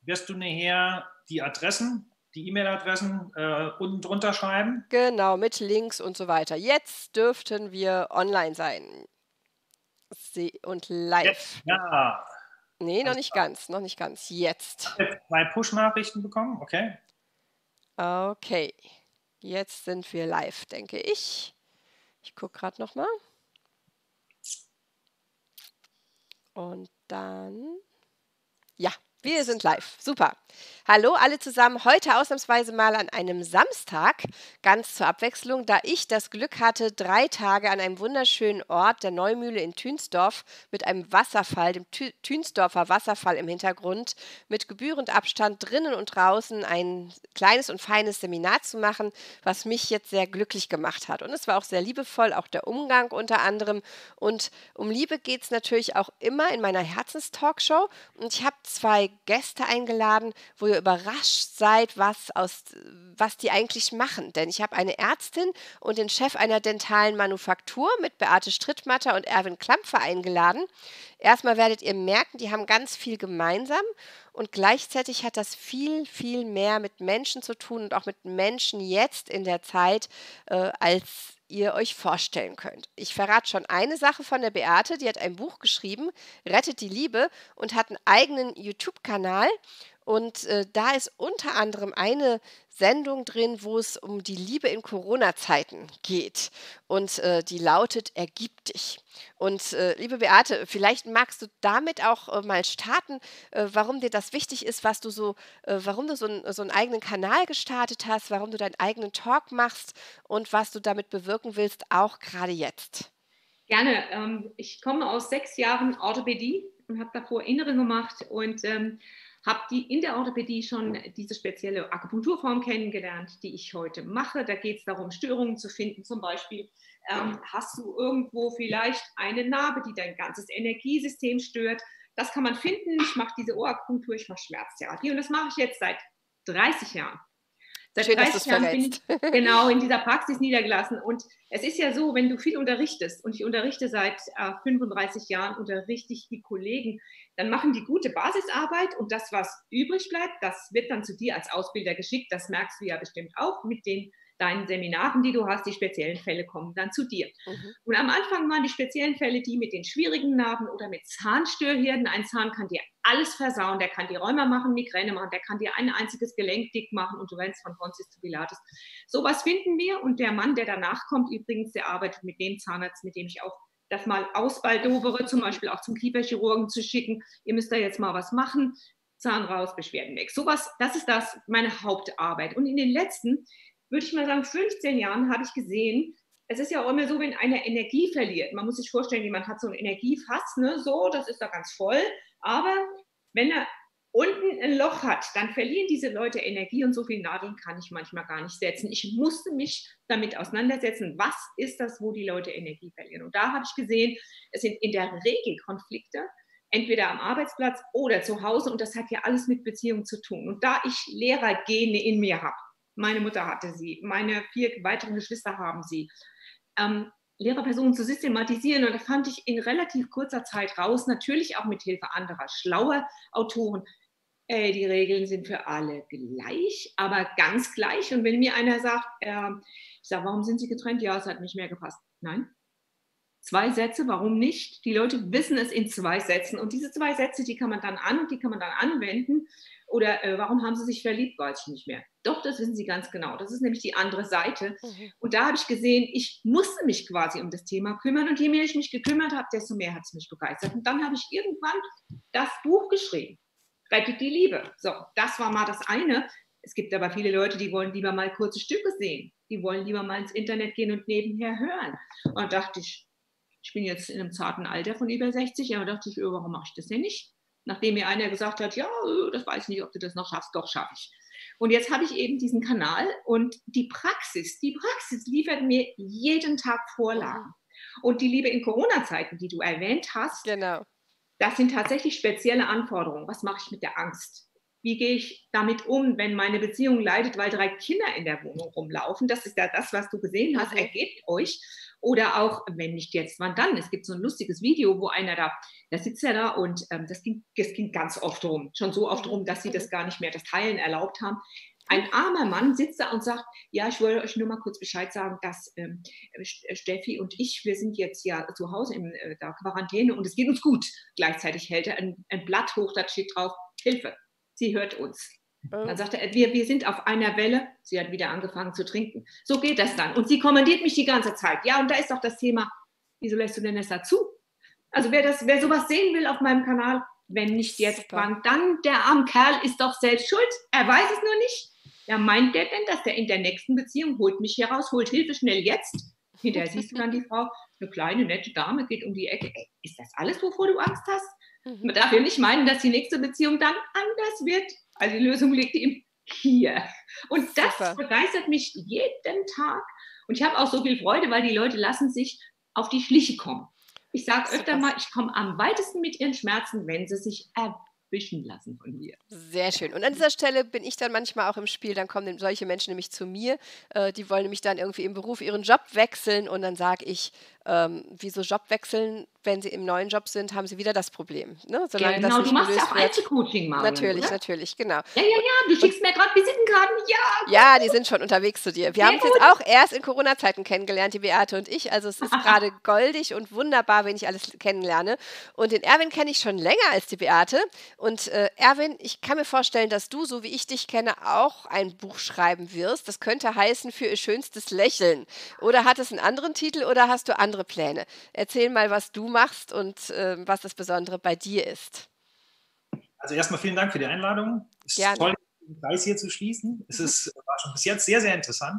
wirst du nachher die Adressen, die E-Mail-Adressen unten drunter schreiben? Genau, mit Links und so weiter. Jetzt dürften wir online sein und Jetzt, live. ja. Ne, noch Alles nicht klar. ganz, noch nicht ganz. Ich Jetzt. habe jetzt 2 Push-Nachrichten bekommen, okay. Okay, jetzt sind wir live, denke ich. Ich gucke gerade noch mal und dann ja, wir Jetzt. sind live. Super. Hallo alle zusammen. Heute ausnahmsweise mal an einem Samstag, ganz zur Abwechslung, da ich das Glück hatte, 3 Tage an einem wunderschönen Ort, der Neumühle in Tünsdorf, mit einem Wasserfall, dem Tünsdorfer Wasserfall im Hintergrund, mit gebührend Abstand drinnen und draußen ein kleines und feines Seminar zu machen, was mich jetzt sehr glücklich gemacht hat. Und es war auch sehr liebevoll, auch der Umgang unter anderem. Und um Liebe geht es natürlich auch immer in meiner Herzenstalkshow. Und ich habe 2 Gäste eingeladen, wo ihr überrascht seid, was die eigentlich machen. Denn ich habe eine Ärztin und den Chef einer dentalen Manufaktur mit Beate Strittmatter und Erwin Klampfer eingeladen. Erstmal werdet ihr merken, die haben ganz viel gemeinsam und gleichzeitig hat das viel, viel mehr mit Menschen zu tun und auch mit Menschen jetzt in der Zeit, als ihr euch vorstellen könnt. Ich verrate schon eine Sache von der Beate, die hat ein Buch geschrieben, Rettet die Liebe, und hat einen eigenen YouTube-Kanal. Und da ist unter anderem eine Sendung drin, wo es um die Liebe in Corona-Zeiten geht. Und die lautet Ergib dich. Und liebe Beate, vielleicht magst du damit auch mal starten, warum dir das wichtig ist, warum du so einen eigenen Kanal gestartet hast, warum du deinen eigenen Talk machst und was du damit bewirken willst, auch gerade jetzt. Gerne. Ich komme aus 6 Jahren Orthopädie und habe davor Innere gemacht und habe in der Orthopädie schon diese spezielle Akupunkturform kennengelernt, die ich heute mache. Da geht es darum, Störungen zu finden. Zum Beispiel hast du irgendwo vielleicht eine Narbe, die dein ganzes Energiesystem stört. Das kann man finden. Ich mache diese Ohrakupunktur, ich mache Schmerztherapie und das mache ich jetzt seit 30 Jahren. Seit Schön, dass du es 30 Jahren bin ich verrätst. genau in dieser Praxis niedergelassen. Und es ist ja so, wenn du viel unterrichtest, und ich unterrichte seit 35 Jahren, unterrichte ich die Kollegen, dann machen die gute Basisarbeit und das, was übrig bleibt, das wird dann zu dir als Ausbilder geschickt. Das merkst du ja bestimmt auch mit deinen Seminaren, die du hast. Die speziellen Fälle kommen dann zu dir. Mhm. Und am Anfang waren die speziellen Fälle die mit den schwierigen Narben oder mit Zahnstörherden. Ein Zahn kann dir alles versauen. Der kann dir Rheuma machen, Migräne machen, der kann dir ein einziges Gelenk dick machen und du rennst von Pontius zu Pilatus. Sowas finden wir und der Mann, der danach kommt, übrigens, der arbeitet mit dem Zahnarzt, mit dem ich auch das mal ausbaldovere, zum Beispiel auch zum Kieferchirurgen zu schicken. Ihr müsst da jetzt mal was machen. Zahn raus, Beschwerden weg. Sowas, das ist meine Hauptarbeit. Und in den letzten, würde ich mal sagen, 15 Jahren habe ich gesehen, es ist ja auch immer so, wenn einer Energie verliert. Man muss sich vorstellen, jemand hat so ein Energiefass, ne, so, das ist da ganz voll. Aber wenn er unten ein Loch hat, dann verlieren diese Leute Energie und so viel Nadeln kann ich manchmal gar nicht setzen. Ich musste mich damit auseinandersetzen, was ist das, wo die Leute Energie verlieren. Und da habe ich gesehen, es sind in der Regel Konflikte, entweder am Arbeitsplatz oder zu Hause und das hat ja alles mit Beziehungen zu tun. Und da ich Lehrergene in mir habe, meine Mutter hatte sie, meine 4 weiteren Geschwister haben sie, Lehrerpersonen zu systematisieren. Und da fand ich in relativ kurzer Zeit raus, natürlich auch mit Hilfe anderer schlauer Autoren, die Regeln sind für alle gleich, aber ganz gleich. Und wenn mir einer sagt, ich sage, warum sind Sie getrennt? Ja, es hat nicht mehr gepasst. Nein. 2 Sätze, warum nicht? Die Leute wissen es in 2 Sätzen. Und diese 2 Sätze, die kann man dann anwenden. Oder warum haben sie sich verliebt? Weiß ich nicht mehr. Doch, das wissen sie ganz genau. Das ist nämlich die andere Seite. Mhm. Und da habe ich gesehen, ich musste mich quasi um das Thema kümmern. Und je mehr ich mich gekümmert habe, desto mehr hat es mich begeistert. Und dann habe ich irgendwann das Buch geschrieben. Rettet die Liebe. So, das war mal das eine. Es gibt aber viele Leute, die wollen lieber mal kurze Stücke sehen. Die wollen lieber mal ins Internet gehen und nebenher hören. Und da dachte ich bin jetzt in einem zarten Alter von über 60, aber dachte ich, warum mache ich das denn nicht? Nachdem mir einer gesagt hat, ja, das weiß ich nicht, ob du das noch schaffst, doch schaffe ich. Und jetzt habe ich eben diesen Kanal und die Praxis liefert mir jeden Tag Mhm. Vorlagen. Und die Liebe in Corona-Zeiten, die du erwähnt hast, Genau. das sind tatsächlich spezielle Anforderungen. Was mache ich mit der Angst? wie gehe ich damit um, wenn meine Beziehung leidet, weil 3 Kinder in der Wohnung rumlaufen. Das ist ja das, was du gesehen hast. Ergebt euch. Oder auch, wenn nicht jetzt, wann dann? Es gibt so ein lustiges Video, wo einer da sitzt er da und das ging ganz oft rum. Schon so oft rum, dass sie das gar nicht mehr, das Teilen erlaubt haben. Ein armer Mann sitzt da und sagt, ja, ich wollte euch nur mal kurz Bescheid sagen, dass Steffi und ich, wir sind jetzt ja zu Hause in der Quarantäne und es geht uns gut. Gleichzeitig hält er ein Blatt hoch, da steht drauf, Hilfe, sie hört uns. Dann sagt er, wir sind auf einer Welle. Sie hat wieder angefangen zu trinken. So geht das dann. Und sie kommandiert mich die ganze Zeit. Ja, und da ist doch das Thema, wieso lässt du denn das dazu? Also wer sowas sehen will auf meinem Kanal, wenn nicht jetzt, wann dann? Der arme Kerl ist doch selbst schuld. Er weiß es nur nicht. Ja, meint der denn, dass der in der nächsten Beziehung holt mich hier raus, holt Hilfe schnell jetzt? Hinterher siehst du dann die Frau, eine kleine, nette Dame geht um die Ecke. Ey, ist das alles, wovor du Angst hast? Man darf ja nicht meinen, dass die nächste Beziehung dann anders wird. Also die Lösung liegt ihm hier. Und das begeistert mich jeden Tag. Und ich habe auch so viel Freude, weil die Leute lassen sich auf die Schliche kommen. Ich sage öfter mal, ich komme am weitesten mit ihren Schmerzen, wenn sie sich erwischen lassen von mir. Sehr schön. Und an dieser Stelle bin ich dann manchmal auch im Spiel, dann kommen solche Menschen nämlich zu mir, die wollen nämlich dann irgendwie im Beruf ihren Job wechseln und dann sage ich, wieso Job wechseln, wenn sie im neuen Job sind, haben sie wieder das Problem. Ne? Solange genau, das nicht du machst ja gelöst auch wird. Einzelcoaching, Marion, Natürlich, oder? natürlich, genau. Ja, du schickst mir gerade Visitenkarten, ja. Ja, die sind schon unterwegs zu dir. Wir haben uns jetzt auch erst in Corona-Zeiten kennengelernt, die Beate und ich. Also es ist gerade goldig und wunderbar, wenn ich alles kennenlerne. Und den Erwin kenne ich schon länger als die Beate. Und Erwin, ich kann mir vorstellen, dass du, so wie ich dich kenne, auch ein Buch schreiben wirst. Das könnte heißen Für ihr schönstes Lächeln. Oder hat es einen anderen Titel oder hast du andere Pläne? Erzähl mal, was du machst und was das Besondere bei dir ist. Also erstmal vielen Dank für die Einladung. Es ist toll, den Kreis hier zu schließen. War schon bis jetzt sehr, sehr interessant.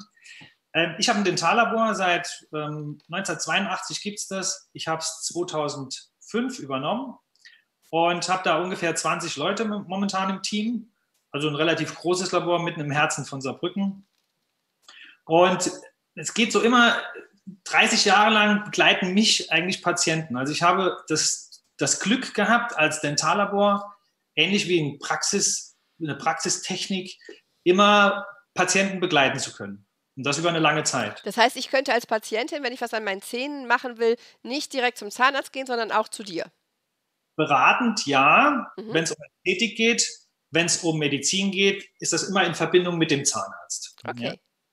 Ich habe ein Dentallabor, seit 1982 gibt es das. Ich habe es 2005 übernommen und habe da ungefähr 20 Leute momentan im Team. Also ein relativ großes Labor mitten im Herzen von Saarbrücken. Und es geht so immer, 30 Jahre lang begleiten mich eigentlich Patienten. Also ich habe das Glück gehabt, als Dentallabor, ähnlich wie eine Praxistechnik, immer Patienten begleiten zu können. Und das über eine lange Zeit. Das heißt, ich könnte als Patientin, wenn ich was an meinen Zähnen machen will, nicht direkt zum Zahnarzt gehen, sondern auch zu dir. Beratend, ja. Wenn es um Ästhetik geht, wenn es um Medizin geht, ist das immer in Verbindung mit dem Zahnarzt. Okay. Ja?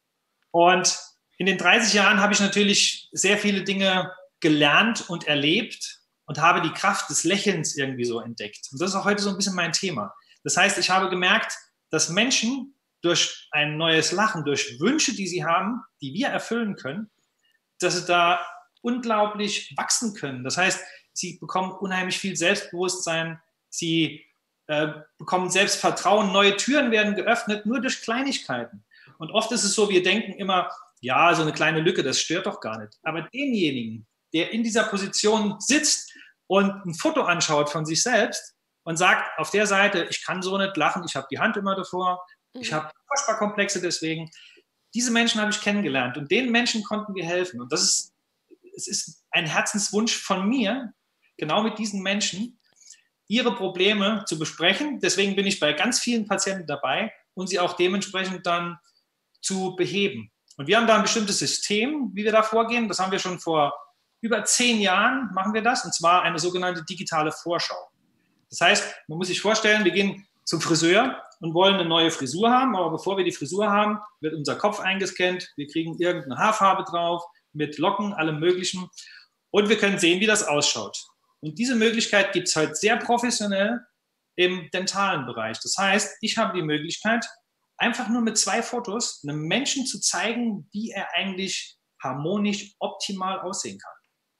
Und in den 30 Jahren habe ich natürlich sehr viele Dinge gelernt und erlebt und habe die Kraft des Lächelns irgendwie so entdeckt. Und das ist auch heute so ein bisschen mein Thema. Das heißt, ich habe gemerkt, dass Menschen durch ein neues Lachen, durch Wünsche, die sie haben, die wir erfüllen können, dass sie da unglaublich wachsen können. Das heißt, sie bekommen unheimlich viel Selbstbewusstsein, sie bekommen Selbstvertrauen, neue Türen werden geöffnet, nur durch Kleinigkeiten. Und oft ist es so, wir denken immer, ja, so eine kleine Lücke, das stört doch gar nicht. Aber denjenigen, der in dieser Position sitzt und ein Foto anschaut von sich selbst und sagt auf der Seite, ich kann so nicht lachen, ich habe die Hand immer davor, ich habe Furchtbarkomplexe deswegen. Diese Menschen habe ich kennengelernt und den Menschen konnten wir helfen. Und es ist ein Herzenswunsch von mir, genau mit diesen Menschen ihre Probleme zu besprechen. Deswegen bin ich bei ganz vielen Patienten dabei und sie auch dementsprechend dann zu beheben. Und wir haben da ein bestimmtes System, wie wir da vorgehen. Das haben wir schon vor über 10 Jahren, machen wir das, und zwar eine sogenannte digitale Vorschau. Das heißt, man muss sich vorstellen, wir gehen zum Friseur und wollen eine neue Frisur haben, aber bevor wir die Frisur haben, wird unser Kopf eingescannt, wir kriegen irgendeine Haarfarbe drauf, mit Locken, allem Möglichen, und wir können sehen, wie das ausschaut. Und diese Möglichkeit gibt es halt sehr professionell im dentalen Bereich. Das heißt, ich habe die Möglichkeit, einfach nur mit 2 Fotos einem Menschen zu zeigen, wie er eigentlich harmonisch optimal aussehen kann.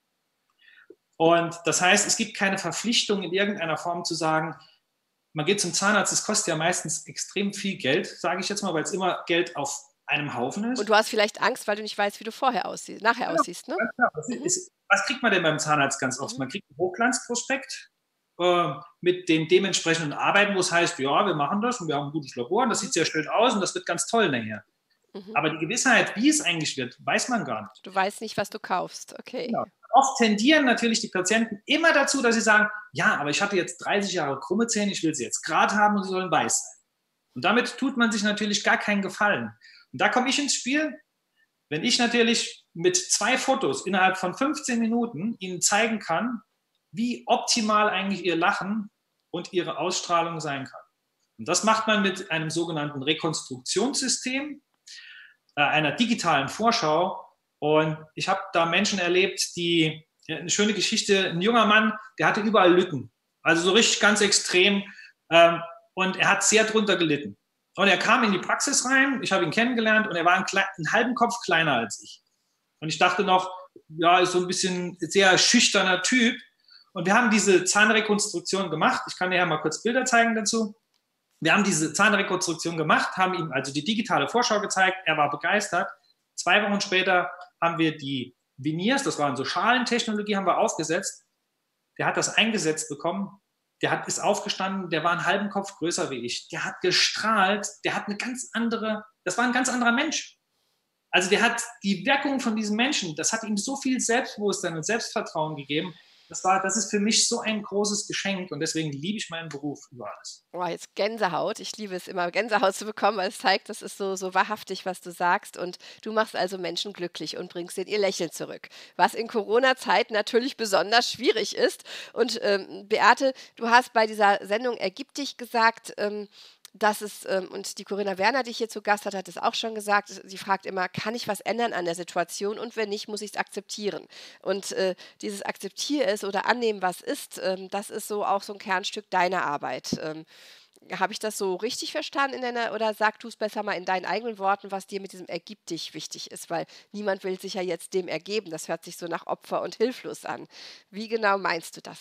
Und das heißt, es gibt keine Verpflichtung in irgendeiner Form zu sagen, man geht zum Zahnarzt, das kostet ja meistens extrem viel Geld, sage ich jetzt mal, weil es immer Geld auf einem Haufen ist. Und du hast vielleicht Angst, weil du nicht weißt, wie du nachher aussiehst, ne? Klar. Was kriegt man denn beim Zahnarzt ganz oft? Man kriegt einen Hochglanzprospekt mit den dementsprechenden Arbeiten, wo es heißt, ja, wir machen das und wir haben ein gutes Labor und das sieht sehr schön aus und das wird ganz toll nachher. Aber die Gewissheit, wie es eigentlich wird, weiß man gar nicht. Du weißt nicht, was du kaufst, okay. Genau. Oft tendieren natürlich die Patienten immer dazu, dass sie sagen, ja, aber ich hatte jetzt 30 Jahre krumme Zähne, ich will sie jetzt gerade haben und sie sollen weiß sein. Und damit tut man sich natürlich gar keinen Gefallen. Und da komme ich ins Spiel, wenn ich natürlich mit 2 Fotos innerhalb von 15 Minuten Ihnen zeigen kann, wie optimal eigentlich Ihr Lachen und Ihre Ausstrahlung sein kann. Und das macht man mit einem sogenannten Rekonstruktionssystem, einer digitalen Vorschau. Und ich habe da Menschen erlebt, die, eine schöne Geschichte, ein junger Mann, der hatte überall Lücken. Also so richtig ganz extrem. Und er hat sehr drunter gelitten. Und er kam in die Praxis rein, ich habe ihn kennengelernt und er war einen halben Kopf kleiner als ich. Und ich dachte noch, ja, ist so ein bisschen sehr schüchterner Typ. Und wir haben diese Zahnrekonstruktion gemacht. Ich kann dir ja mal kurz Bilder zeigen dazu. Wir haben diese Zahnrekonstruktion gemacht, haben ihm also die digitale Vorschau gezeigt. Er war begeistert. 2 Wochen später haben wir die Veneers, das waren so Schalentechnologie, haben wir aufgesetzt. Der hat das eingesetzt bekommen. Ist aufgestanden, der war einen halben Kopf größer wie ich. Der hat gestrahlt, der hat eine ganz andere, das war ein ganz anderer Mensch. Also der hat die Wirkung von diesem Menschen, das hat ihm so viel Selbstbewusstsein und Selbstvertrauen gegeben. Das ist für mich so ein großes Geschenk und deswegen liebe ich meinen Beruf über alles. Oh, jetzt Gänsehaut. Ich liebe es immer, Gänsehaut zu bekommen, weil es zeigt, das ist so wahrhaftig, was du sagst. Und du machst also Menschen glücklich und bringst ihnen ihr Lächeln zurück. Was in Corona-Zeiten natürlich besonders schwierig ist. Und Beate, du hast bei dieser Sendung Ergib dich gesagt, dass es, und die Corinna Werner, die ich hier zu Gast hatte, hat es auch schon gesagt, sie fragt immer, kann ich was ändern an der Situation und wenn nicht, muss ich es akzeptieren. Und dieses Akzeptiere es oder annehmen, was ist, das ist so auch so ein Kernstück deiner Arbeit. Habe ich das so richtig verstanden oder sag du es besser mal in deinen eigenen Worten, was dir mit diesem Ergib dich wichtig ist, weil niemand will sich ja jetzt dem ergeben. Das hört sich so nach Opfer und hilflos an. Wie genau meinst du das?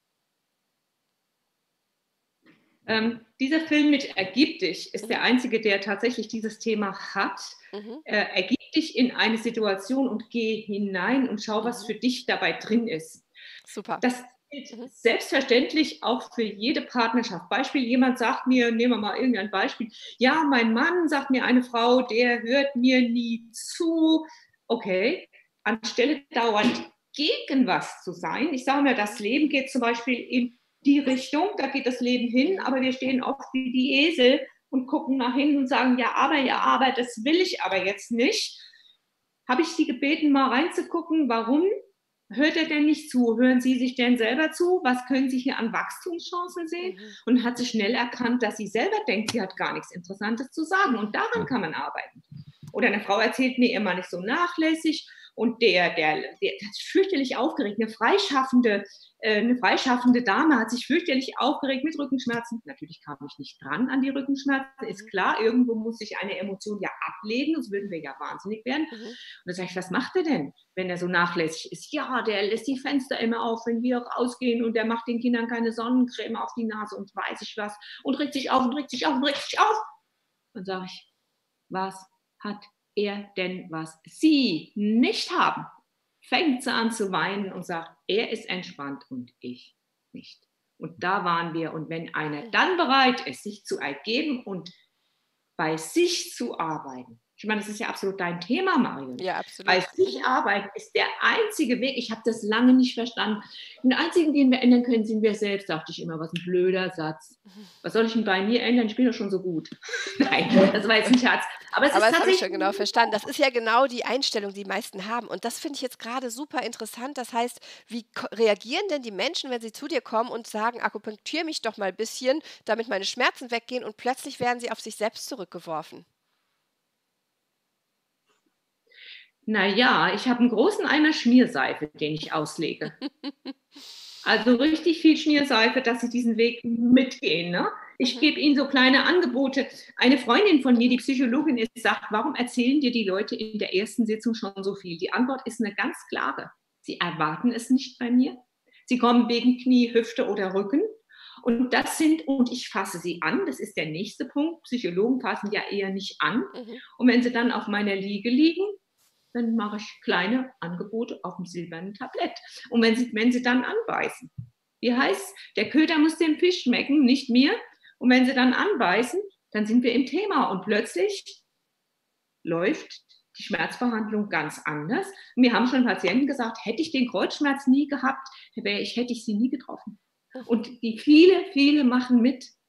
Dieser Film mit Ergib dich ist der einzige, der tatsächlich dieses Thema hat. Ergib dich in eine Situation und geh hinein und schau, was für dich dabei drin ist. Super. Das gilt selbstverständlich auch für jede Partnerschaft. Beispiel, jemand sagt mir, nehmen wir mal irgendein Beispiel, ja, mein Mann, sagt mir eine Frau, der hört mir nie zu. Okay, anstelle dauernd gegen was zu sein. Ich sage mir, das Leben geht zum Beispiel in die Richtung, da geht das Leben hin, aber wir stehen oft wie die Esel und gucken nach hinten und sagen, ja, aber, das will ich aber jetzt nicht. Habe ich Sie gebeten, mal reinzugucken, warum hört er denn nicht zu? Hören Sie sich denn selber zu? Was können Sie hier an Wachstumschancen sehen? Und hat sie schnell erkannt, dass sie selber denkt, sie hat gar nichts Interessantes zu sagen und daran kann man arbeiten. Oder eine Frau erzählt mir immer nicht so nachlässig und der ist fürchterlich aufgeregt. Eine freischaffende Dame hat sich fürchterlich aufgeregt mit Rückenschmerzen. Natürlich kam ich nicht dran an die Rückenschmerzen, ist klar. Irgendwo muss sich eine Emotion ja ablegen, sonst würden wir ja wahnsinnig werden. Und dann sage ich, was macht er denn, wenn er so nachlässig ist? Ja, der lässt die Fenster immer auf, wenn wir rausgehen und der macht den Kindern keine Sonnencreme auf die Nase und weiß ich was und regt sich auf und regt sich auf und regt sich auf. Dann sage ich, was hat er denn, was Sie nicht haben? Fängt sie an zu weinen und sagt, er ist entspannt und ich nicht. Und da waren wir. Und wenn einer dann bereit ist, sich zu ergeben und bei sich zu arbeiten, ich meine, das ist ja absolut dein Thema, Marion. Ja, absolut. Bei sich arbeiten ist der einzige Weg, ich habe das lange nicht verstanden, den einzigen, den wir ändern können, sind wir selbst, dachte ich immer, was ein blöder Satz. Was soll ich denn bei mir ändern? Ich bin doch schon so gut. Nein, das war jetzt ein Scherz. Aber das habe ich schon genau verstanden. Das ist ja genau die Einstellung, die meisten haben. Und das finde ich jetzt gerade super interessant. Das heißt, wie reagieren denn die Menschen, wenn sie zu dir kommen und sagen, akupunktiere mich doch mal ein bisschen, damit meine Schmerzen weggehen und plötzlich werden sie auf sich selbst zurückgeworfen? Naja, ich habe einen großen Eimer Schmierseife, den ich auslege. Also richtig viel Schmierseife, dass sie diesen Weg mitgehen. Ne? Ich gebe ihnen so kleine Angebote. Eine Freundin von mir, die Psychologin ist, sagt, warum erzählen dir die Leute in der ersten Sitzung schon so viel? Die Antwort ist eine ganz klare. Sie erwarten es nicht bei mir. Sie kommen wegen Knie, Hüfte oder Rücken. Und ich fasse sie an, das ist der nächste Punkt. Psychologen fassen ja eher nicht an. Und wenn sie dann auf meiner Liege liegen, dann mache ich kleine Angebote auf dem silbernen Tablett. Und wenn sie dann anbeißen, wie heißt, der Köder muss dem Fisch schmecken, nicht mir. Und wenn sie dann anbeißen, dann sind wir im Thema. Und plötzlich läuft die Schmerzbehandlung ganz anders. Und mir haben schon Patienten gesagt, hätte ich den Kreuzschmerz nie gehabt, hätte ich sie nie getroffen. Und die viele machen mit.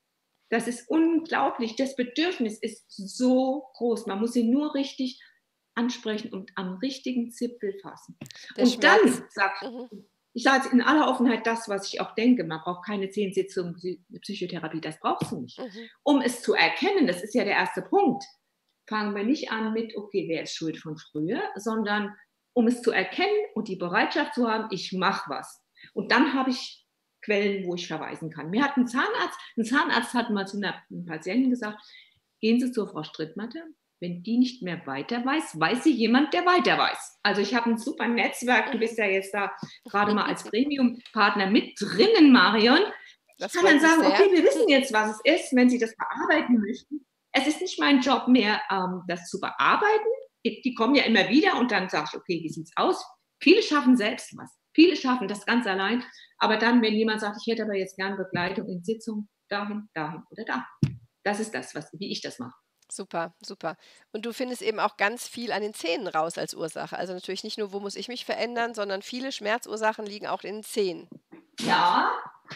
Das ist unglaublich. Das Bedürfnis ist so groß. Man muss ihn nur richtig ansprechen und am richtigen Zipfel fassen. Der Und Schmerz. dann ich sage jetzt in aller Offenheit das, was ich auch denke. Man braucht keine 10 Sitzungen Psychotherapie. Das brauchst du nicht. Um es zu erkennen, das ist ja der erste Punkt, fangen wir nicht an mit, okay, wer ist schuld von früher, sondern um es zu erkennen und die Bereitschaft zu haben, ich mache was. Und dann habe ich Quellen, wo ich verweisen kann. Mir hat ein Zahnarzt hat mal zu einer Patientin gesagt, gehen Sie zur Frau Strittmatte, wenn die nicht mehr weiter weiß, weiß sie jemand, der weiter weiß. Also ich habe ein super Netzwerk, du bist ja jetzt da gerade mal als Premium-Partner mit drinnen, Marion. Ich kann dann sagen, okay, wir wissen jetzt, was es ist, wenn Sie das bearbeiten möchten. Es ist nicht mein Job mehr, das zu bearbeiten. Die kommen ja immer wieder und dann sage ich, okay, wie sieht es aus? Viele schaffen selbst was. Viele schaffen das ganz allein. Aber dann, wenn jemand sagt, ich hätte aber jetzt gern Begleitung in Sitzung, dahin oder da. Das ist das, wie ich das mache. Super, super. Und du findest eben auch ganz viel an den Zähnen raus als Ursache. Also natürlich nicht nur, wo muss ich mich verändern, sondern viele Schmerzursachen liegen auch in den Zähnen. Ja.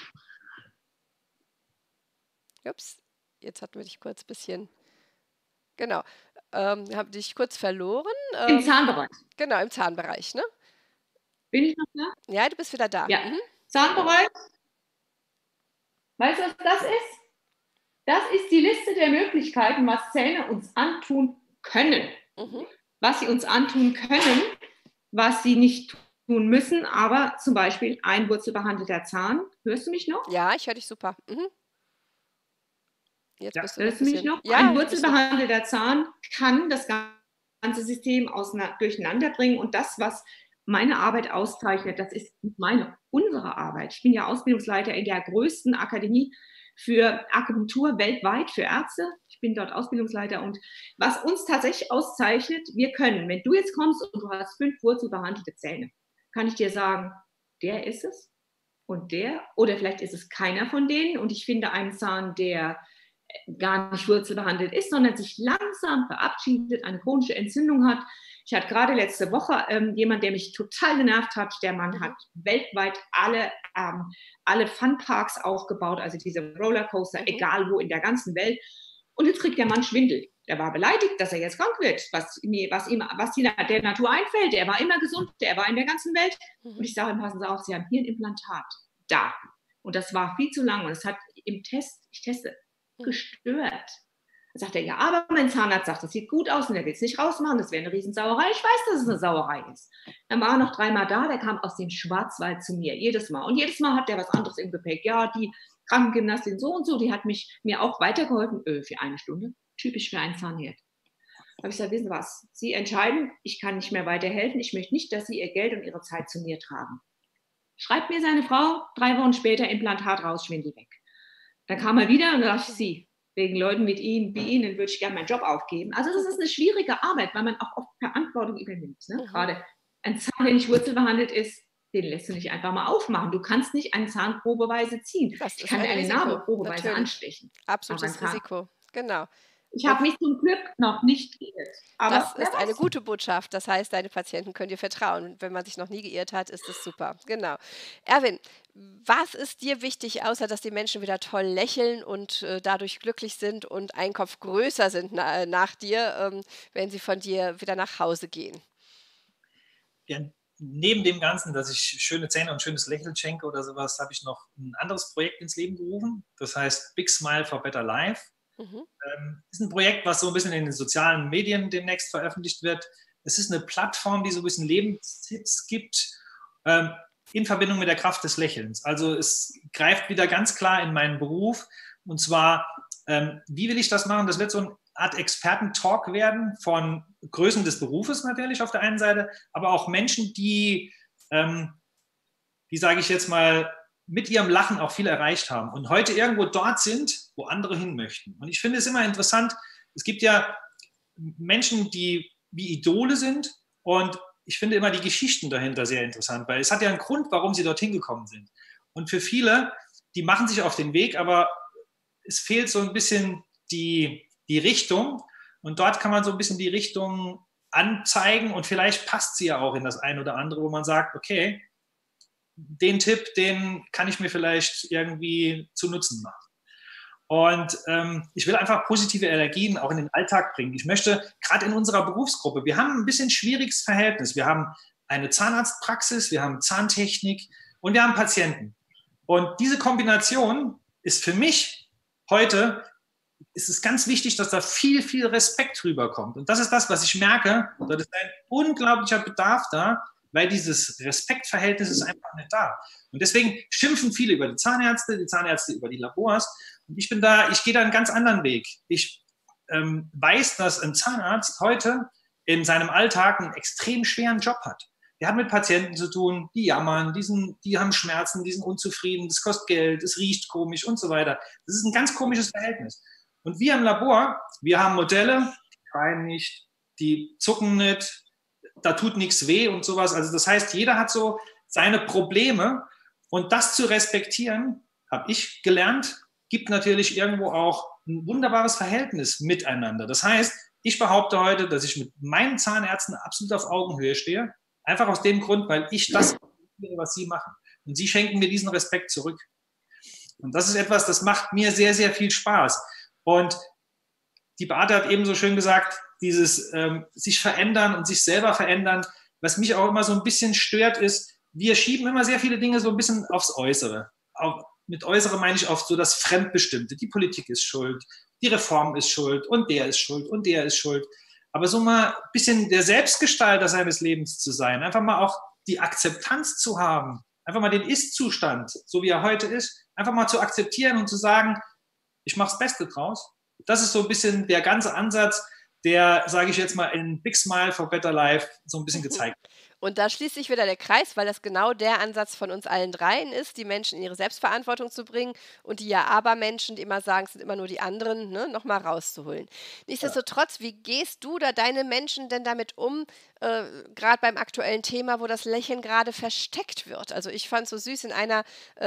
Ups, jetzt hatten wir dich kurz ein bisschen, genau, habe dich kurz verloren. Im Zahnbereich. Genau, im Zahnbereich, ne? Bin ich noch da? Ja, du bist wieder da. Ja. Zahnbereich. Weißt du, was das ist? Das ist die Liste der Möglichkeiten, was Zähne uns antun können. Was sie uns antun können, was sie nicht tun müssen, aber zum Beispiel ein wurzelbehandelter Zahn. Hörst du mich noch? Ja, ich höre dich super. Jetzt bist du hörst du mich noch? Ja, ein wurzelbehandelter Zahn kann das ganze System durcheinander bringen und das, was meine Arbeit auszeichnet, das ist unsere Arbeit. Ich bin ja Ausbildungsleiter in der größten Akademie für Akupunktur weltweit, für Ärzte. Ich bin dort Ausbildungsleiter und was uns tatsächlich auszeichnet, wir können, wenn du jetzt kommst und du hast 5 wurzelbehandelte Zähne, kann ich dir sagen, der ist es und der, oder vielleicht ist es keiner von denen und ich finde einen Zahn, der gar nicht wurzelbehandelt ist, sondern sich langsam verabschiedet, eine chronische Entzündung hat. Ich hatte gerade letzte Woche jemand, der mich total genervt hat. Der Mann hat weltweit alle Funparks aufgebaut, also diese Rollercoaster, egal wo in der ganzen Welt. Und jetzt kriegt der Mann Schwindel. Er war beleidigt, dass er jetzt krank wird, was der Natur einfällt. Er war immer gesund, er war in der ganzen Welt. Und ich sage ihm, passen Sie auf, Sie haben hier ein Implantat. Da. Und das war viel zu lang. Und es hat im Test, ich teste, gestört. Dann sagt er, ja, aber mein Zahnarzt sagt, das sieht gut aus und er will es nicht rausmachen, das wäre eine Riesensauerei. Ich weiß, dass es eine Sauerei ist. Dann war er noch 3-mal da, der kam aus dem Schwarzwald zu mir, jedes Mal. Und jedes Mal hat der was anderes im Gepäck. Ja, die Krankengymnastin so und so, die hat mir auch weitergeholfen für 1 Stunde. Typisch für einen Zahnherd. Da habe ich gesagt, wissen Sie was, Sie entscheiden, ich kann nicht mehr weiterhelfen, ich möchte nicht, dass Sie Ihr Geld und Ihre Zeit zu mir tragen. Schreibt mir seine Frau, 3 Wochen später Implantat raus, Schwindel weg. Dann kam er wieder und dachte ich, Sie, wegen Leuten wie Ihnen würde ich gerne meinen Job aufgeben. Also das ist eine schwierige Arbeit, weil man auch oft Verantwortung übernimmt. Ne? Gerade ein Zahn, der nicht wurzelbehandelt ist, den lässt du nicht einfach mal aufmachen. Du kannst nicht einen Zahn probeweise ziehen. Ich kann eine Narbe probeweise anstechen. Absolutes Risiko, genau. Ich habe mich zum Glück noch nicht geirrt. Aber das ist eine gute Botschaft. Das heißt, deine Patienten können dir vertrauen. Und wenn man sich noch nie geirrt hat, ist das super. Genau. Erwin, was ist dir wichtig, außer dass die Menschen wieder toll lächeln und dadurch glücklich sind und einen Kopf größer sind nach dir, wenn sie von dir wieder nach Hause gehen? Ja, neben dem Ganzen, dass ich schöne Zähne und schönes Lächeln schenke oder sowas, habe ich noch ein anderes Projekt ins Leben gerufen. Das heißt Big Smile for Better Life. Ist ein Projekt, was so ein bisschen in den sozialen Medien demnächst veröffentlicht wird. Es ist eine Plattform, die so ein bisschen Lebenstipps gibt in Verbindung mit der Kraft des Lächelns. Also es greift wieder ganz klar in meinen Beruf. Und zwar, wie will ich das machen? Das wird so eine Art Experten-Talk werden von Größen des Berufes natürlich auf der einen Seite, aber auch Menschen, die sage ich jetzt mal, mit ihrem Lachen auch viel erreicht haben und heute irgendwo dort sind, wo andere hin möchten. Und ich finde es immer interessant, es gibt ja Menschen, die wie Idole sind und ich finde immer die Geschichten dahinter sehr interessant, weil es hat ja einen Grund, warum sie dorthin gekommen sind. Und für viele, die machen sich auf den Weg, aber es fehlt so ein bisschen die Richtung und dort kann man so ein bisschen die Richtung anzeigen und vielleicht passt sie ja auch in das ein oder andere, wo man sagt, okay, den Tipp, den kann ich mir vielleicht irgendwie zu Nutzen machen. Und ich will einfach positive Energien auch in den Alltag bringen. Ich möchte gerade in unserer Berufsgruppe, wir haben ein bisschen schwieriges Verhältnis. Wir haben eine Zahnarztpraxis, wir haben Zahntechnik und wir haben Patienten. Und diese Kombination ist für mich heute, ist es ganz wichtig, dass da viel, viel Respekt rüberkommt. Und das ist das, was ich merke. Da ist ein unglaublicher Bedarf da, weil dieses Respektverhältnis ist einfach nicht da. Und deswegen schimpfen viele über die Zahnärzte über die Labors. Und ich gehe da einen ganz anderen Weg. Ich weiß, dass ein Zahnarzt heute in seinem Alltag einen extrem schweren Job hat. Der hat mit Patienten zu tun, die jammern, die haben Schmerzen, die sind unzufrieden, das kostet Geld, es riecht komisch und so weiter. Das ist ein ganz komisches Verhältnis. Und wir im Labor, wir haben Modelle, die schreien nicht, die zucken nicht, da tut nichts weh und sowas. Also das heißt, jeder hat so seine Probleme und das zu respektieren, habe ich gelernt, gibt natürlich irgendwo auch ein wunderbares Verhältnis miteinander. Das heißt, ich behaupte heute, dass ich mit meinen Zahnärzten absolut auf Augenhöhe stehe, einfach aus dem Grund, weil ich das, was sie machen. Und sie schenken mir diesen Respekt zurück. Und das ist etwas, das macht mir sehr, sehr viel Spaß. Und die Beate hat eben so schön gesagt, dieses sich verändern und sich selber verändern. Was mich auch immer so ein bisschen stört, ist, wir schieben immer sehr viele Dinge so ein bisschen aufs Äußere. Mit Äußere meine ich oft so das Fremdbestimmte. Die Politik ist schuld, die Reform ist schuld und der ist schuld und der ist schuld. Aber so mal ein bisschen der Selbstgestalter seines Lebens zu sein, einfach mal auch die Akzeptanz zu haben, einfach mal den Ist-Zustand, so wie er heute ist, einfach mal zu akzeptieren und zu sagen, ich mache das Beste draus. Das ist so ein bisschen der ganze Ansatz, der, sage ich jetzt mal, in Big Smile for Better Life so ein bisschen gezeigt wird. Und da schließt sich wieder der Kreis, weil das genau der Ansatz von uns allen dreien ist, die Menschen in ihre Selbstverantwortung zu bringen und die Ja-Aber-Menschen, die immer sagen, es sind immer nur die anderen, ne, nochmal rauszuholen. Nichtsdestotrotz, wie gehst du oder deine Menschen denn damit um, gerade beim aktuellen Thema, wo das Lächeln gerade versteckt wird? Also ich fand es so süß in einer,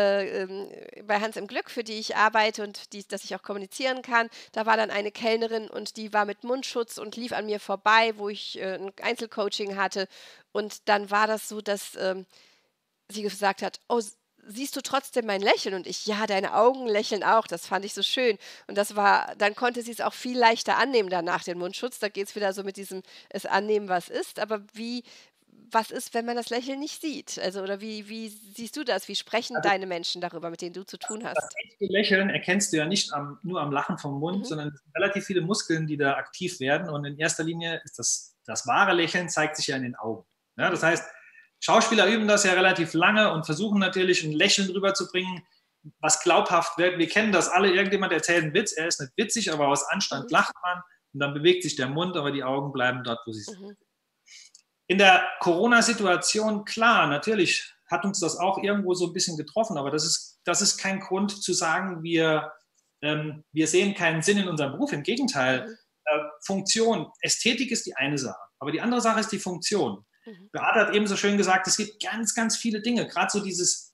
bei Hans im Glück, für die ich arbeite und dass ich auch kommunizieren kann, da war dann eine Kellnerin und die war mit Mundschutz und lief an mir vorbei, wo ich ein Einzelcoaching hatte. Und dann war das so, dass sie gesagt hat: „Oh, siehst du trotzdem mein Lächeln?“ Und ich: „Ja, deine Augen lächeln auch.“ Das fand ich so schön. Und dann konnte sie es auch viel leichter annehmen danach, den Mundschutz. Da geht es wieder so mit diesem es annehmen, was ist. Aber was ist, wenn man das Lächeln nicht sieht? Also, oder wie siehst du das? Wie sprechen Also deine Menschen darüber, mit denen du zu tun das hast? echte Lächeln erkennst du ja nicht nur am Lachen vom Mund, Mhm. sondern es sind relativ viele Muskeln, die da aktiv werden. Und in erster Linie ist das wahre Lächeln zeigt sich ja in den Augen. Ja, das heißt, Schauspieler üben das ja relativ lange und versuchen natürlich ein Lächeln rüberzubringen, was glaubhaft wird. Wir kennen das alle, irgendjemand erzählt einen Witz, er ist nicht witzig, aber aus Anstand Mhm. lacht man und dann bewegt sich der Mund, aber die Augen bleiben dort, wo sie sind. Mhm. In der Corona-Situation, klar, natürlich hat uns das auch irgendwo so ein bisschen getroffen, aber das ist kein Grund zu sagen, wir sehen keinen Sinn in unserem Beruf. Im Gegenteil, Mhm. Funktion, Ästhetik ist die eine Sache, aber die andere Sache ist die Funktion. Mhm. Beate hat eben so schön gesagt, es gibt ganz, ganz viele Dinge, gerade so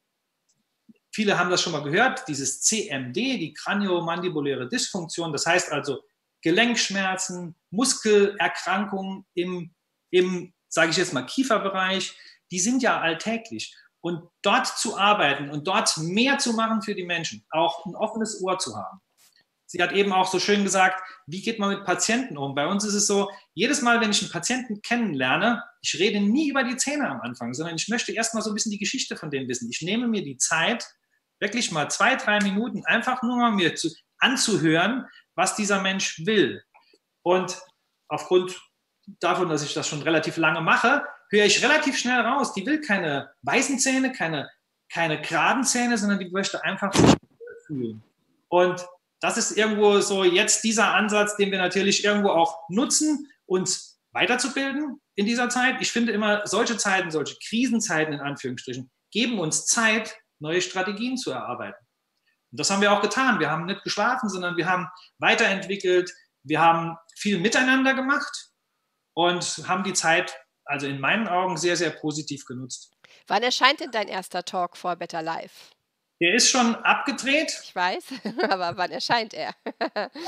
viele haben das schon mal gehört, dieses CMD, die Kraniomandibuläre Dysfunktion, das heißt also Gelenkschmerzen, Muskelerkrankungen im sage ich jetzt mal, Kieferbereich, die sind ja alltäglich. Und dort zu arbeiten und dort mehr zu machen für die Menschen, auch ein offenes Ohr zu haben. Sie hat eben auch so schön gesagt, wie geht man mit Patienten um? Bei uns ist es so, jedes Mal, wenn ich einen Patienten kennenlerne, ich rede nie über die Zähne am Anfang, sondern ich möchte erstmal so ein bisschen die Geschichte von denen wissen. Ich nehme mir die Zeit, wirklich mal 2, 3 Minuten, einfach nur mal mir anzuhören, was dieser Mensch will. Und aufgrund davon, dass ich das schon relativ lange mache, höre ich relativ schnell raus, die will keine weißen Zähne, keine geraden Zähne, sondern die möchte einfach fühlen. Und das ist irgendwo so jetzt dieser Ansatz, den wir natürlich irgendwo auch nutzen, uns weiterzubilden in dieser Zeit. Ich finde immer, solche Zeiten, solche Krisenzeiten in Anführungsstrichen, geben uns Zeit, neue Strategien zu erarbeiten. Und das haben wir auch getan. Wir haben nicht geschlafen, sondern wir haben weiterentwickelt, wir haben viel miteinander gemacht und haben die Zeit, also in meinen Augen, sehr, sehr positiv genutzt. Wann erscheint denn dein erster Talk for Better Life? Der ist schon abgedreht. Ich weiß, aber wann erscheint er?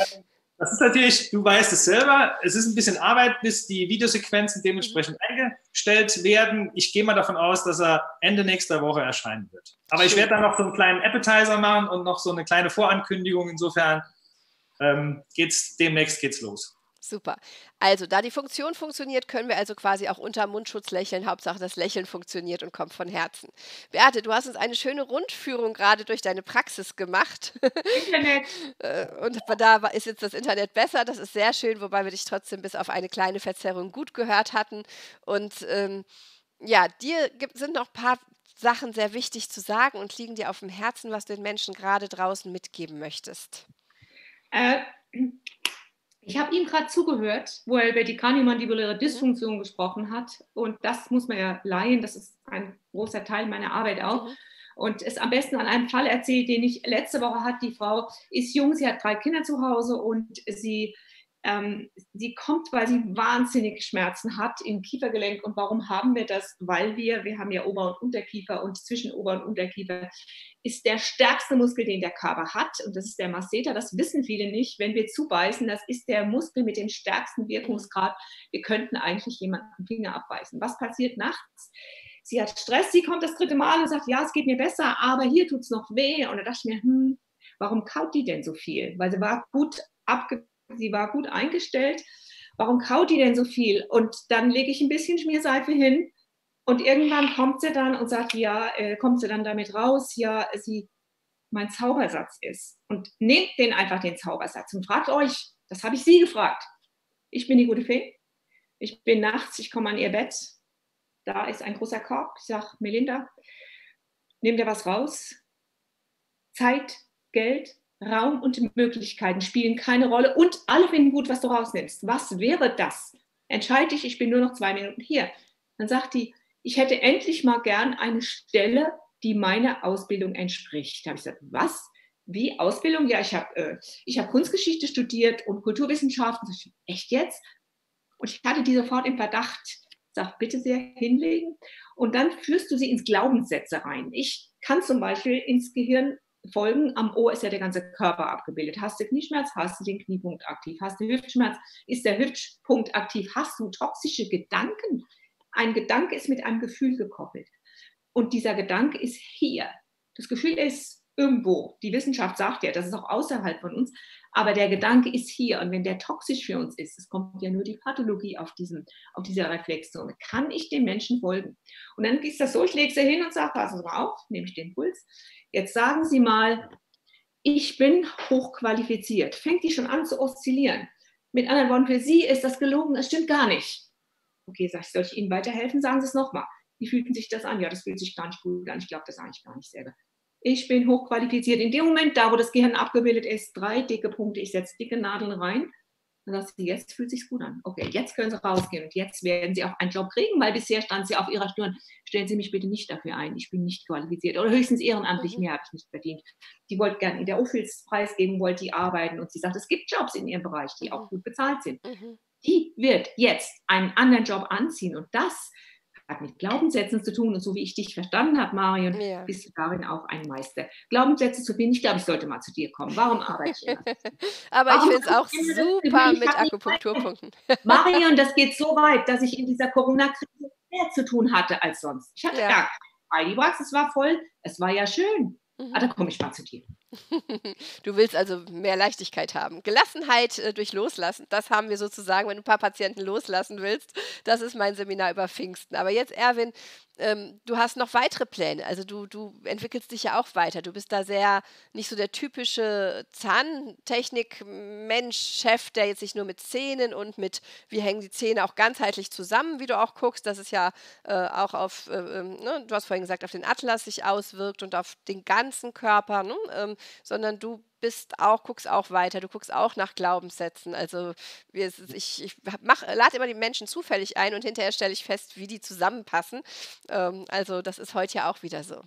Das ist natürlich, du weißt es selber, es ist ein bisschen Arbeit, bis die Videosequenzen Mhm. dementsprechend vorgestellt werden. Ich gehe mal davon aus, dass er Ende nächster Woche erscheinen wird. Aber ich werde dann noch so einen kleinen Appetizer machen und noch so eine kleine Vorankündigung. Insofern demnächst geht's los. Super. Also, da die Funktion funktioniert, können wir also quasi auch unter Mundschutz lächeln. Hauptsache, das Lächeln funktioniert und kommt von Herzen. Beate, du hast uns eine schöne Rundführung gerade durch deine Praxis gemacht. Internet. Und da ist jetzt das Internet besser. Das ist sehr schön, wobei wir dich trotzdem bis auf eine kleine Verzerrung gut gehört hatten. Und ja, sind noch ein paar Sachen sehr wichtig zu sagen und liegen dir auf dem Herzen, was du den Menschen gerade draußen mitgeben möchtest. Ich habe ihm gerade zugehört, wo er über die kraniomandibuläre Dysfunktion gesprochen hat. Und das muss man ja leihen. Das ist ein großer Teil meiner Arbeit auch. Und es am besten an einem Fall erzählt, den ich letzte Woche hatte. Die Frau ist jung, sie hat 3 Kinder zu Hause und sie kommt, weil sie wahnsinnig Schmerzen hat im Kiefergelenk. Und warum haben wir das? Weil wir haben ja Ober- und Unterkiefer und zwischen Ober- und Unterkiefer ist der stärkste Muskel, den der Körper hat. Und das ist der Masseter. Das wissen viele nicht. Wenn wir zubeißen, das ist der Muskel mit dem stärksten Wirkungsgrad. Wir könnten eigentlich jemanden den Finger abbeißen. Was passiert nachts? Sie hat Stress, sie kommt das 3. Mal und sagt, ja, es geht mir besser, aber hier tut es noch weh. Und da dachte ich mir, warum kaut die denn so viel? Weil sie war gut eingestellt. Warum kaut die denn so viel? Und dann lege ich ein bisschen Schmierseife hin und irgendwann kommt sie dann und sagt, ja, kommt sie dann damit raus, ja, mein Zaubersatz ist. Und nehmt einfach den Zaubersatz und fragt euch, das habe ich sie gefragt. Ich bin die gute Fee. Ich bin nachts, ich komme an ihr Bett. Da ist ein großer Korb. Ich sage, Melinda, nimm dir was raus. Zeit, Geld, Raum und Möglichkeiten spielen keine Rolle und alle finden gut, was du rausnimmst. Was wäre das? Entscheide dich, ich bin nur noch 2 Minuten hier. Dann sagt die, ich hätte endlich mal gern eine Stelle, die meiner Ausbildung entspricht. Da habe ich gesagt, was? Wie Ausbildung? Ja, ich habe Kunstgeschichte studiert und Kulturwissenschaften. Sag ich, echt jetzt? Und ich hatte die sofort im Verdacht. Sag, bitte sehr hinlegen. Und dann führst du sie ins Glaubenssätze rein. Ich kann zum Beispiel ins Gehirn folgen. Am Ohr ist ja der ganze Körper abgebildet. Hast du Knieschmerz, hast du den Kniepunkt aktiv. Hast du Hüftschmerz, ist der Hüftpunkt aktiv. Hast du toxische Gedanken? Ein Gedanke ist mit einem Gefühl gekoppelt. Und dieser Gedanke ist hier. Das Gefühl ist irgendwo. Die Wissenschaft sagt ja, das ist auch außerhalb von uns. Aber der Gedanke ist hier. Und wenn der toxisch für uns ist, es kommt ja nur die Pathologie auf dieser Reflexzone, kann ich dem Menschen folgen. Und dann ist das so, ich lege sie hin und sage, passen Sie mal auf, nehme ich den Puls. Jetzt sagen Sie mal, ich bin hochqualifiziert. Fängt die schon an zu oszillieren. Mit anderen Worten, für Sie ist das gelogen, es stimmt gar nicht. Okay, sag ich, soll ich Ihnen weiterhelfen? Sagen Sie es nochmal. Wie fühlt sich das an? Ja, das fühlt sich gar nicht gut an. Ich glaube das eigentlich gar nicht selber. Ich bin hochqualifiziert. In dem Moment, da wo das Gehirn abgebildet ist, 3 dicke Punkte, ich setze dicke Nadeln rein. Dann sagt sie, jetzt fühlt es sich gut an. Okay, jetzt können Sie rausgehen und jetzt werden Sie auch einen Job kriegen, weil bisher stand Sie auf Ihrer Stirn, stellen Sie mich bitte nicht dafür ein, ich bin nicht qualifiziert oder höchstens ehrenamtlich, mehr habe ich nicht verdient. Die wollte gerne in der Ophüls preisgeben, wollte die arbeiten und sie sagt, es gibt Jobs in ihrem Bereich, die auch gut bezahlt sind. Die wird jetzt einen anderen Job anziehen und das hat mit Glaubenssätzen zu tun und so wie ich dich verstanden habe, Marion, bist du darin auch ein Meister. Glaubenssätze zu finden, ich glaube, ich sollte mal zu dir kommen. Warum arbeite ich immer? Aber ich finde es auch super mit Akupunkturpunkten. Marion, das geht so weit, dass ich in dieser Corona-Krise mehr zu tun hatte als sonst. Ich hatte gar keine die Praxis war voll, es war ja schön. Da komme ich mal zu dir. Du willst also mehr Leichtigkeit haben. Gelassenheit durch Loslassen, das haben wir sozusagen, wenn du ein paar Patienten loslassen willst. Das ist mein Seminar über Pfingsten. Aber jetzt, Erwin, du hast noch weitere Pläne. Also du entwickelst dich ja auch weiter. Du bist da nicht so der typische Zahntechnik-Mensch, Chef, der jetzt sich nur mit Zähnen und mit, wie hängen die Zähne auch ganzheitlich zusammen, wie du auch guckst. Das ist ja auch auf, du hast vorhin gesagt, auf den Atlas sich auswirkt und auf den ganzen Körper, ne? Sondern du guckst auch weiter, du guckst auch nach Glaubenssätzen. Also ich lade immer die Menschen zufällig ein und hinterher stelle ich fest, wie die zusammenpassen. Also das ist heute ja auch wieder so.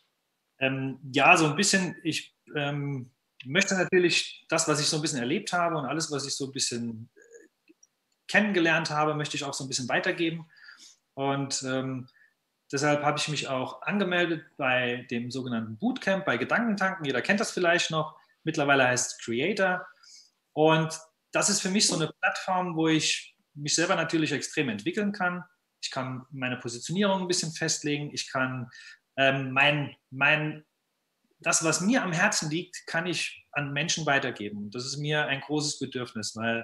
Ja, so ein bisschen, ich möchte natürlich das, was ich so ein bisschen erlebt habe und alles, was ich so ein bisschen kennengelernt habe, möchte ich auch so ein bisschen weitergeben. Und deshalb habe ich mich auch angemeldet bei dem sogenannten Bootcamp, bei Gedankentanken. Jeder kennt das vielleicht noch. Mittlerweile heißt es Creator. Und das ist für mich so eine Plattform, wo ich mich selber natürlich extrem entwickeln kann. Ich ich kann meine Positionierung ein bisschen festlegen, ich kann das, was mir am Herzen liegt, kann ich an Menschen weitergeben. Das ist mir ein großes Bedürfnis, weil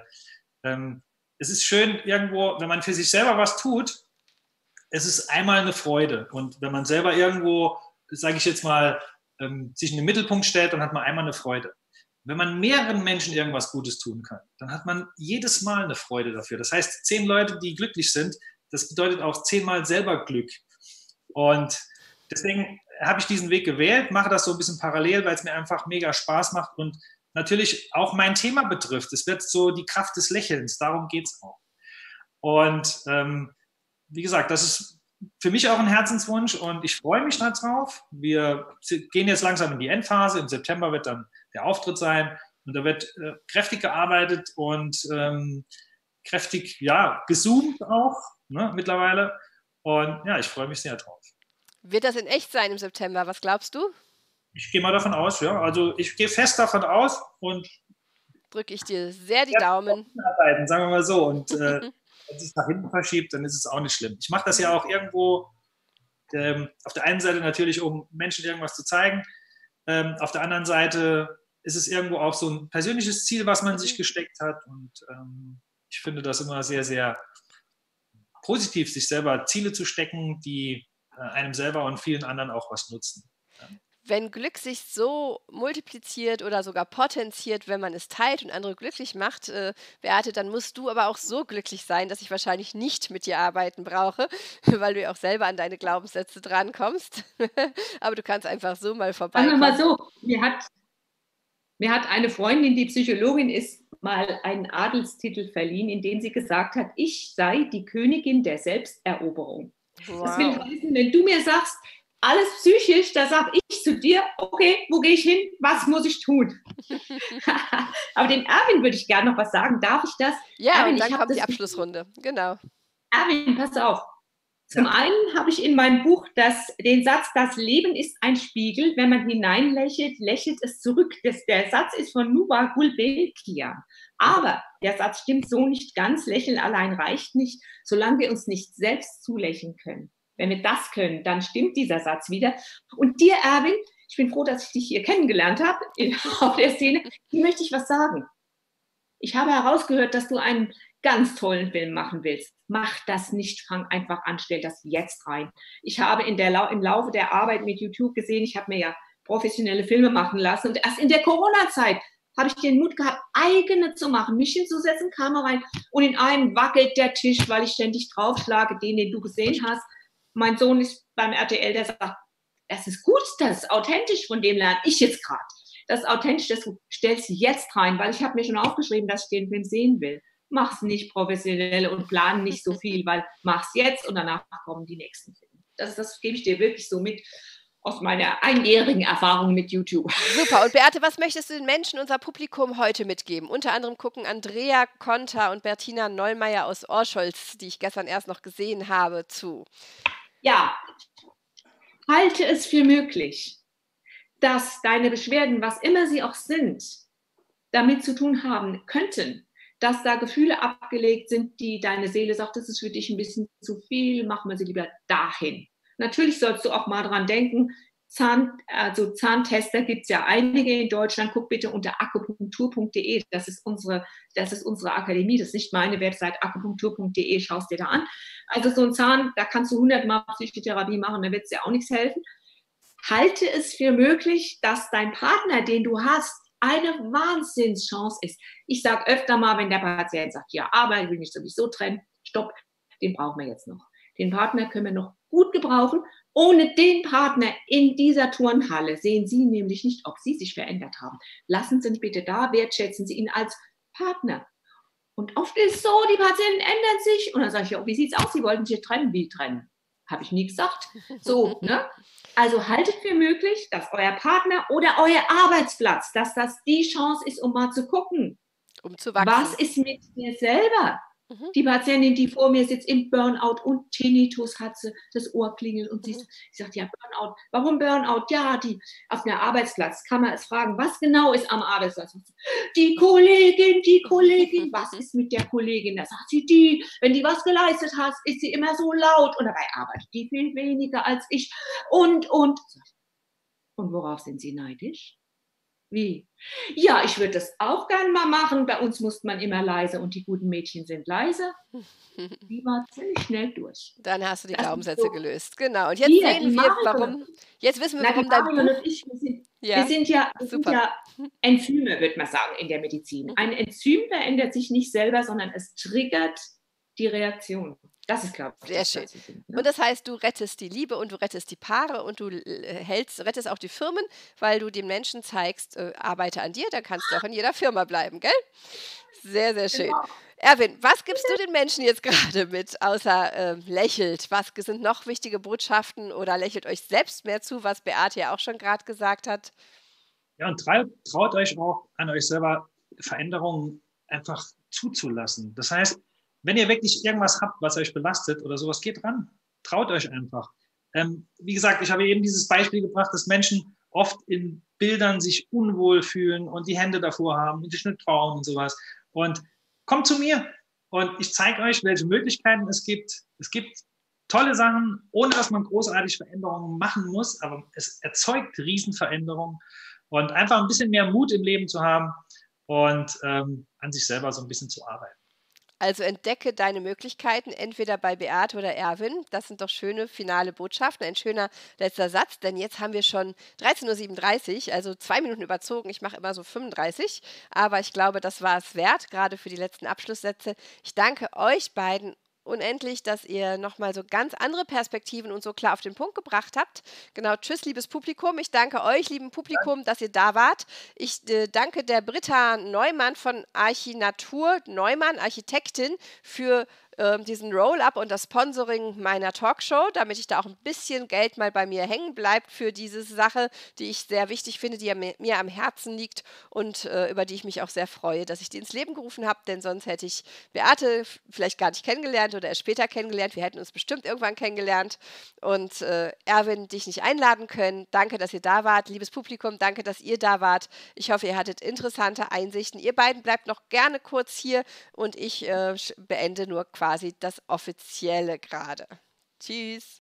es ist schön irgendwo, wenn man für sich selber was tut, es ist einmal eine Freude. Und wenn man selber irgendwo, sage ich jetzt mal, sich in den Mittelpunkt stellt, dann hat man einmal eine Freude. Wenn man mehreren Menschen irgendwas Gutes tun kann, dann hat man jedes Mal eine Freude dafür. Das heißt, 10 Leute, die glücklich sind, das bedeutet auch 10 Mal selber Glück. Und deswegen habe ich diesen Weg gewählt, mache das so ein bisschen parallel, weil es mir einfach mega Spaß macht und natürlich auch mein Thema betrifft. Es wird so die Kraft des Lächelns, darum geht es auch. Und wie gesagt, das ist für mich auch ein Herzenswunsch und ich freue mich darauf. Wir gehen jetzt langsam in die Endphase. Im September wird dann der Auftritt sein und da wird kräftig gearbeitet und kräftig, ja, gezoomt auch, ne, mittlerweile. Und ja, ich freue mich sehr drauf. Wird das in echt sein im September? Was glaubst du? Ich gehe mal davon aus, ja. Also ich gehe fest davon aus und drücke ich dir sehr die Daumen. Arbeiten, sagen wir mal so. Und wenn es sich nach hinten verschiebt, dann ist es auch nicht schlimm. Ich mache das ja auch irgendwo auf der einen Seite natürlich, um Menschen irgendwas zu zeigen. Auf der anderen Seite ist es irgendwo auch so ein persönliches Ziel, was man sich gesteckt hat. Und ich finde das immer sehr, sehr positiv, sich selber Ziele zu stecken, die einem selber und vielen anderen auch was nutzen. Wenn Glück sich so multipliziert oder sogar potenziert, wenn man es teilt und andere glücklich macht, Beate, dann musst du aber auch so glücklich sein, dass ich wahrscheinlich nicht mit dir arbeiten brauche, weil du ja auch selber an deine Glaubenssätze drankommst. Aber du kannst einfach so mal Sagen wir vorbeikommen. mal so, mir hat eine Freundin, die Psychologin ist, mal einen Adelstitel verliehen, in dem sie gesagt hat, ich sei die Königin der Selbsteroberung. Wow. Das will heißen, wenn du mir sagst, alles psychisch, da sage ich zu dir, okay, wo gehe ich hin, was muss ich tun? Aber dem Erwin würde ich gerne noch was sagen. Darf ich das? Ja, Erwin, und dann kommt die Abschlussrunde. Genau. Erwin, pass auf. Zum einen habe ich in meinem Buch den Satz, das Leben ist ein Spiegel, wenn man hineinlächelt, lächelt es zurück. Der Satz ist von Nubar Gulbenkian. Aber der Satz stimmt so nicht ganz. Lächeln allein reicht nicht, solange wir uns nicht selbst zulächeln können. Wenn wir das können, dann stimmt dieser Satz wieder. Und dir, Erwin, ich bin froh, dass ich dich hier kennengelernt habe auf der Szene. Hier möchte ich was sagen. Ich habe herausgehört, dass du einen ganz tollen Film machen willst. Mach das nicht, fang einfach an, stell das jetzt rein. Ich habe im Laufe der Arbeit mit YouTube gesehen, ich habe mir ja professionelle Filme machen lassen und erst in der Corona-Zeit habe ich den Mut gehabt, eigene zu machen, mich hinzusetzen, Kamera rein und in einem wackelt der Tisch, weil ich ständig draufschlage, den du gesehen hast. Mein Sohn ist beim RTL, der sagt, das ist gut, das ist authentisch, von dem lerne ich jetzt gerade. Das ist authentisch, das stellst du jetzt rein, weil ich habe mir schon aufgeschrieben, dass ich den Film sehen will. Mach's nicht professionell und plan nicht so viel, weil mach's jetzt und danach kommen die nächsten Filme. Das gebe ich dir wirklich so mit aus meiner einjährigen Erfahrung mit YouTube. Super. Und Beate, was möchtest du den Menschen, unser Publikum heute mitgeben? Unter anderem gucken Andrea Konter und Bertina Neulmeier aus Orscholz, die ich gestern erst noch gesehen habe, zu. Ja, halte es für möglich, dass deine Beschwerden, was immer sie auch sind, damit zu tun haben könnten, dass da Gefühle abgelegt sind, die deine Seele sagt, das ist für dich ein bisschen zu viel, machen wir sie lieber dahin. Natürlich sollst du auch mal dran denken, Zahntester gibt es ja einige in Deutschland. Guck bitte unter akupunktur.de. Das ist unsere Akademie, das ist nicht meine Website, akupunktur.de, schaust dir da an. Also so ein Zahn, da kannst du 100-mal Psychotherapie machen, da wird es dir auch nichts helfen. Halte es für möglich, dass dein Partner, den du hast, eine Wahnsinnschance ist. Ich sage öfter mal, wenn der Patient sagt, ja, aber ich will mich sowieso trennen, stopp, den brauchen wir jetzt noch. Den Partner können wir noch gut gebrauchen. Ohne den Partner in dieser Turnhalle sehen Sie nämlich nicht, ob Sie sich verändert haben. Lassen Sie ihn bitte da, wertschätzen Sie ihn als Partner. Und oft ist es so, die Patienten ändern sich. Und dann sage ich, ja, wie sieht es aus? Sie wollten sich trennen. Wie trennen? Habe ich nie gesagt. So, ne? Also haltet für möglich, dass euer Partner oder euer Arbeitsplatz, dass das die Chance ist, um mal zu gucken, Um zu wachsen. was ist mit mir selber? Mhm. Die Patientin, die vor mir sitzt, im Burnout und Tinnitus hat sie, das Ohr klingelt und sie Mhm. sagt, ja, Burnout. Warum Burnout? Ja, die auf einem Arbeitsplatz kann man es fragen, was genau ist am Arbeitsplatz? Die Kollegin, was ist mit der Kollegin? Da sagt sie, wenn die was geleistet hat, ist sie immer so laut und dabei arbeitet die viel weniger als ich und. Und worauf sind Sie neidisch? Wie? Ja, ich würde das auch gern mal machen. Bei uns muss man immer leise und die guten Mädchen sind leise. Die war ziemlich schnell durch. Dann hast du die Das ist Glaubenssätze so. gelöst. Genau. Und jetzt Wir, die sehen wir, Marion, jetzt wissen wir, na, die warum dein Marion Buch, und ich, wir ja, sind ja, wir sind super. ja Enzyme, würde man sagen, in der Medizin. Mhm. Ein Enzym verändert sich nicht selber, sondern es triggert die Reaktion. Das ist, glaube ich, Sehr das schön. Klassische. Und Ne? das heißt, du rettest die Liebe und du rettest die Paare und du rettest auch die Firmen, weil du den Menschen zeigst, arbeite an dir, dann kannst du auch in jeder Firma bleiben, gell? Sehr, sehr schön. Genau. Erwin, was gibst du den Menschen jetzt gerade mit, außer lächelt? Was sind noch wichtige Botschaften oder lächelt euch selbst mehr zu, was Beate ja auch schon gerade gesagt hat? Ja, und traut euch auch an euch selber Veränderungen einfach zuzulassen. Das heißt, wenn ihr wirklich irgendwas habt, was euch belastet oder sowas, geht ran. Traut euch einfach. Wie gesagt, ich habe eben dieses Beispiel gebracht, dass Menschen oft in Bildern sich unwohl fühlen und die Hände davor haben und sich nicht trauen und sowas. Und kommt zu mir und ich zeige euch, welche Möglichkeiten es gibt. Es gibt tolle Sachen, ohne dass man großartig Veränderungen machen muss, aber es erzeugt Riesenveränderungen. Und einfach ein bisschen mehr Mut im Leben zu haben und an sich selber so ein bisschen zu arbeiten. Also entdecke deine Möglichkeiten, entweder bei Beate oder Erwin. Das sind doch schöne finale Botschaften. Ein schöner letzter Satz, denn jetzt haben wir schon 13:37 Uhr, also 2 Minuten überzogen. Ich mache immer so 35, aber ich glaube, das war es wert, gerade für die letzten Abschlusssätze. Ich danke euch beiden unendlich, dass ihr nochmal so ganz andere Perspektiven und so klar auf den Punkt gebracht habt. Genau, tschüss, liebes Publikum. Ich danke euch, lieben Publikum, dass ihr da wart. Ich danke der Britta Neumann von Archinatur Neumann, Architektin, für diesen Roll-up und das Sponsoring meiner Talkshow, damit ich da auch ein bisschen Geld mal bei mir hängen bleibt für diese Sache, die ich sehr wichtig finde, die ja mir am Herzen liegt und über die ich mich auch sehr freue, dass ich die ins Leben gerufen habe, denn sonst hätte ich Beate vielleicht gar nicht kennengelernt oder erst später kennengelernt. Wir hätten uns bestimmt irgendwann kennengelernt und Erwin, dich nicht einladen können. Danke, dass ihr da wart. Liebes Publikum, danke, dass ihr da wart. Ich hoffe, ihr hattet interessante Einsichten. Ihr beiden bleibt noch gerne kurz hier und ich beende nur quasi das Offizielle gerade. Tschüss.